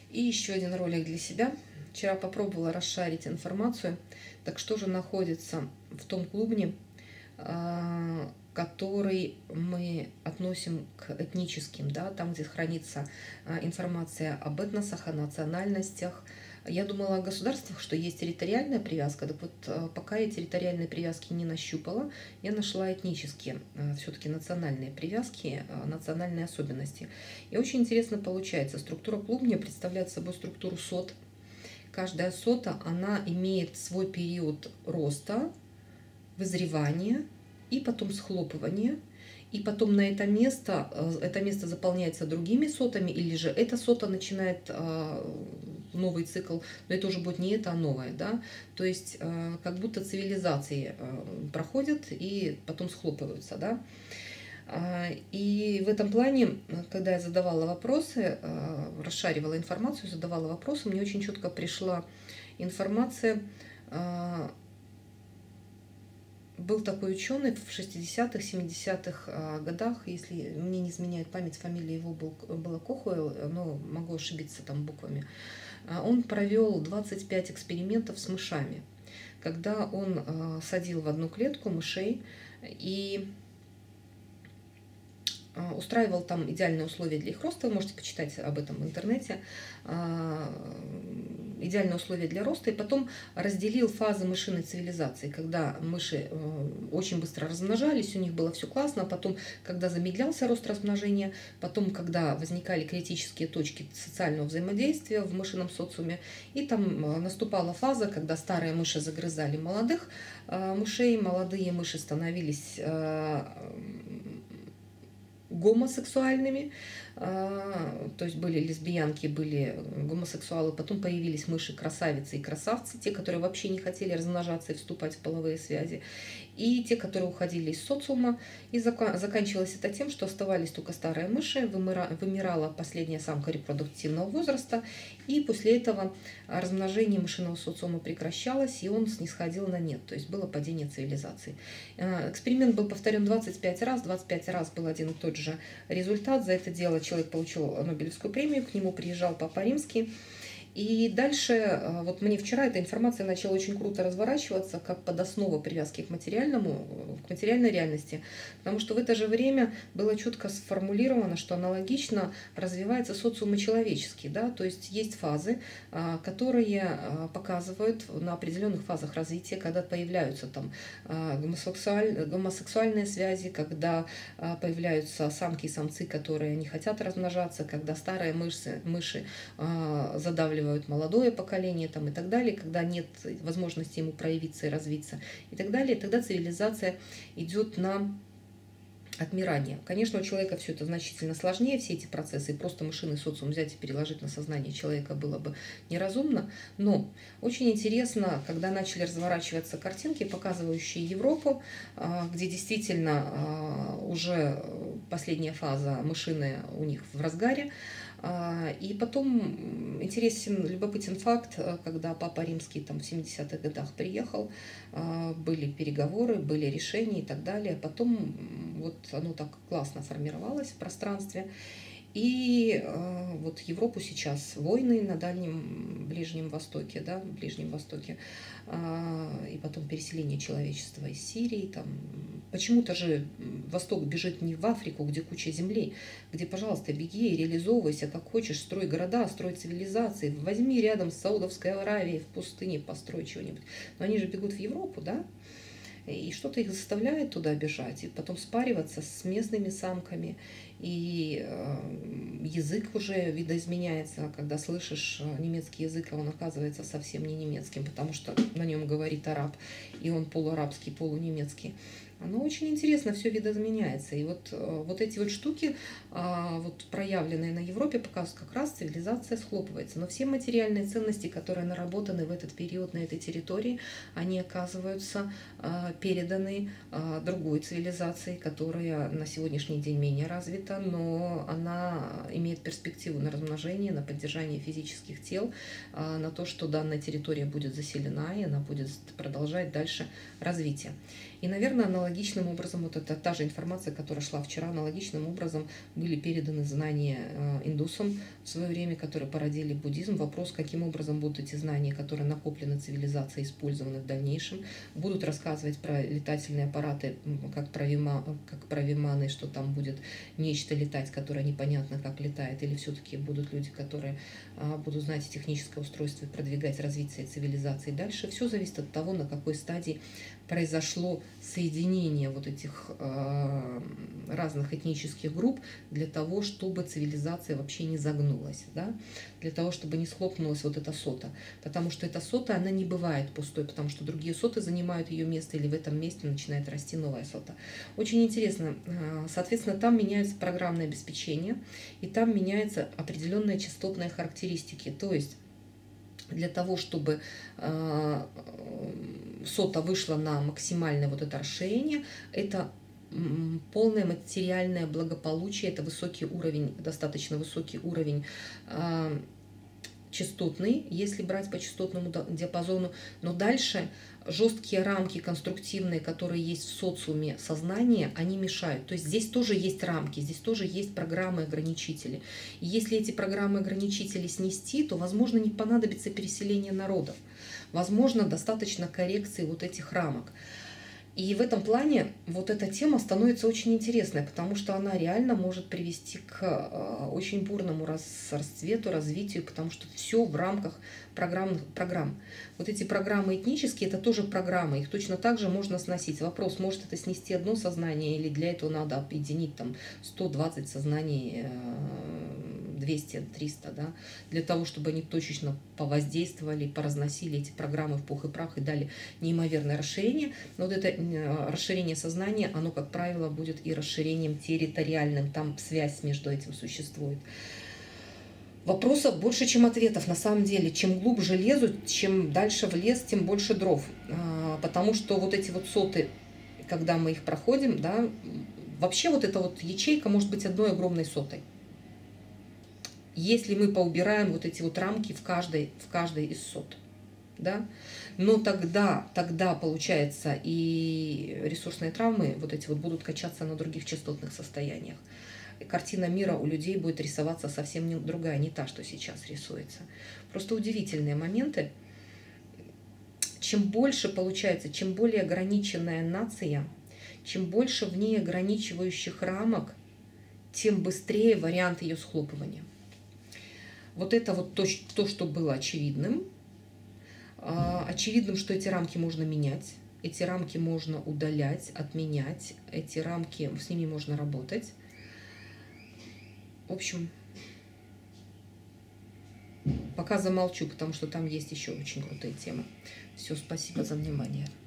И еще один ролик для себя. Вчера попробовала расшарить информацию. Так что же находится в том клубне, который мы относим к этническим, да, там, где хранится информация об этносах, о национальностях. Я думала о государствах, что есть территориальная привязка, так вот пока я территориальной привязки не нащупала, я нашла этнические, все-таки национальные привязки, национальные особенности. И очень интересно получается, структура клубня представляет собой структуру сот. Каждая сота, она имеет свой период роста, вызревания и потом схлопывания. И потом на это место заполняется другими сотами, или же эта сота начинает новый цикл, но это уже будет не это, а новое, да, то есть как будто цивилизации проходят и потом схлопываются, да. И в этом плане, когда я задавала вопросы, расшаривала информацию, задавала вопросы, мне очень четко пришла информация. Был такой ученый в 60-х, 70-х годах, если мне не изменяет память, фамилия его была Кохуэлл, но могу ошибиться там буквами. Он провел 25 экспериментов с мышами, когда он садил в одну клетку мышей и устраивал там идеальные условия для их роста. Вы можете почитать об этом в интернете. Идеальные условия для роста. И потом разделил фазы мышиной цивилизации, когда мыши очень быстро размножались, у них было все классно, а потом, когда замедлялся рост размножения, потом, когда возникали критические точки социального взаимодействия в мышином социуме, и там наступала фаза, когда старые мыши загрызали молодых мышей, молодые мыши становились гомосексуальными, то есть были лесбиянки, были гомосексуалы, потом появились мыши-красавицы и красавцы, те, которые вообще не хотели размножаться и вступать в половые связи, и те, которые уходили из социума, и заканчивалось это тем, что оставались только старые мыши, вымирала последняя самка репродуктивного возраста, и после этого размножение мышиного социума прекращалось, и он снисходил на нет, то есть было падение цивилизации. Эксперимент был повторен 25 раз был один и тот же результат. За это дело человек получил Нобелевскую премию, к нему приезжал Папа Римский. И дальше, вот мне вчера эта информация начала очень круто разворачиваться, как под основу привязки к материальной реальности, потому что в это же время было четко сформулировано, что аналогично развивается социум и человеческий, да, то есть есть фазы, которые показывают на определенных фазах развития, когда появляются там гомосексуальные связи, когда появляются самки и самцы, которые не хотят размножаться, когда старые мыши задавливают молодое поколение там, и так далее, когда нет возможности ему проявиться и развиться и так далее, тогда цивилизация идет на отмирание. Конечно, у человека все это значительно сложнее, все эти процессы, и просто мышиный социум взять и переложить на сознание человека было бы неразумно, но очень интересно, когда начали разворачиваться картинки, показывающие Европу, где действительно уже последняя фаза мышиная у них в разгаре. И потом любопытен факт, когда Папа Римский там в 70-х годах приехал, были переговоры, были решения и так далее. Потом вот оно так классно формировалось в пространстве. И вот Европу сейчас войны на Ближнем Востоке, да, Ближнем Востоке, и потом переселение человечества из Сирии. Там. Почему-то же Восток бежит не в Африку, где куча земли, где, пожалуйста, беги и реализовывайся как хочешь, строй города, строй цивилизации, возьми рядом с Саудовской Аравией в пустыне, построй чего-нибудь. Но они же бегут в Европу, да? И что-то их заставляет туда бежать, и потом спариваться с местными самками. И язык уже видоизменяется, когда слышишь немецкий язык, а он оказывается совсем не немецким, потому что на нем говорит араб, и он полуарабский, полунемецкий. Оно очень интересно, все видоизменяется. И вот эти вот штуки, вот проявленные на Европе, показывают, как раз цивилизация схлопывается. Но все материальные ценности, которые наработаны в этот период на этой территории, они оказываются переданы другой цивилизации, которая на сегодняшний день менее развита, но она имеет перспективу на размножение, на поддержание физических тел, на то, что данная территория будет заселена, и она будет продолжать дальше развитие. И, наверное, аналогичным образом, вот это та же информация, которая шла вчера, аналогичным образом были переданы знания индусам в свое время, которые породили буддизм. Вопрос, каким образом будут эти знания, которые накоплены цивилизацией, использованы в дальнейшем. Будут рассказывать про летательные аппараты, как про виманы, что там будет нечто летать, которое непонятно как летает, или все-таки будут люди, которые будут знать техническое устройство и продвигать развитие цивилизации дальше. Все зависит от того, на какой стадии произошло соединение вот этих разных этнических групп для того, чтобы цивилизация вообще не загнулась, да? Для того, чтобы не схлопнулась вот эта сота. Потому что эта сота, она не бывает пустой, потому что другие соты занимают ее место, или в этом месте начинает расти новая сота. Очень интересно. Соответственно, там меняется программное обеспечение, и там меняются определенные частотные характеристики. То есть для того, чтобы сота вышла на максимальное вот это расширение, это полное материальное благополучие, это высокий уровень, достаточно высокий уровень частотный, если брать по частотному диапазону, но дальше жесткие рамки конструктивные, которые есть в социуме сознания, они мешают. То есть здесь тоже есть рамки, здесь тоже есть программы-ограничители. И если эти программы-ограничители снести, то, возможно, не понадобится переселение народов. Возможно, достаточно коррекции вот этих рамок. И в этом плане вот эта тема становится очень интересной, потому что она реально может привести к очень бурному расцвету, развитию, потому что все в рамках программ. Вот эти программы этнические, это тоже программы, их точно так же можно сносить. Вопрос, может это снести одно сознание, или для этого надо объединить там 120 сознаний, 200, 300, да, для того, чтобы они точечно повоздействовали, поразносили эти программы в пух и прах и дали неимоверное расширение. Но вот это расширение сознания, оно, как правило, будет и расширением территориальным, там связь между этим существует. Вопросов больше, чем ответов, на самом деле. Чем глубже лезут, чем дальше в лес, тем больше дров. Потому что вот эти вот соты, когда мы их проходим, да, вообще вот эта вот ячейка может быть одной огромной сотой. Если мы поубираем вот эти вот рамки в каждой из сот. Да? Но тогда получается и ресурсные травмы вот эти вот будут качаться на других частотных состояниях. И картина мира у людей будет рисоваться совсем другая, не та, что сейчас рисуется. Просто удивительные моменты. Чем больше получается, чем более ограниченная нация, чем больше в ней ограничивающих рамок, тем быстрее вариант ее схлопывания. Вот это вот то, что было очевидным. Очевидным, что эти рамки можно менять, эти рамки можно удалять, отменять, эти рамки, с ними можно работать. В общем, пока замолчу, потому что там есть еще очень крутые темы. Все, спасибо за внимание.